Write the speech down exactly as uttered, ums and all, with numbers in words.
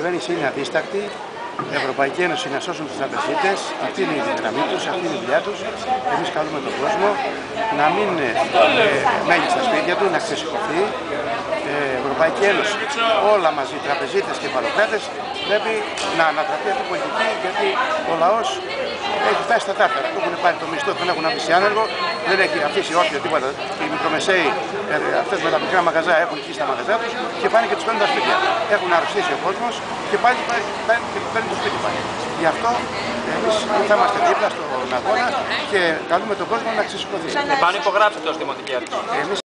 κυβέρνηση είναι αδίστακτη. Η Ευρωπαϊκή Ένωση να σώσουν τους τραπεζίτες, αυτή είναι η δύναμή τους, αυτή είναι η δουλειά τους. Εμείς καλούμε τον κόσμο να μην ε, μένει στα σπίτια του, να ξεσηκωθεί. Η ε, Ευρωπαϊκή Ένωση, όλα μαζί, τραπεζίτες και παλαιοκράτες, πρέπει να ανατραπεί αυτή η πολιτική, γιατί ο λαός έχει φτάσει στα τάρταρα. Του έχουν πάρει το μισθό, τον έχουν αφήσει άνεργο, δεν έχει αφήσει όρθιο τίποτα. Οι μικρομεσαίοι, ε, αυτές με τα μικρά μαγαζά, έχουν κλείσει τα μαγαζά τους και πάνε και τους παίρνουν τα σπίτια. Έχουν αρρωστήσει ο κόσμος και πάλι παίρνουν το σπίτι πάλι. Γι' αυτό εμείς θα είμαστε δίπλα στον αγώνα και καλούμε τον κόσμο να ξεσηκωθεί. Επάνω υπογράψετε ως Δημοτική Αρχή.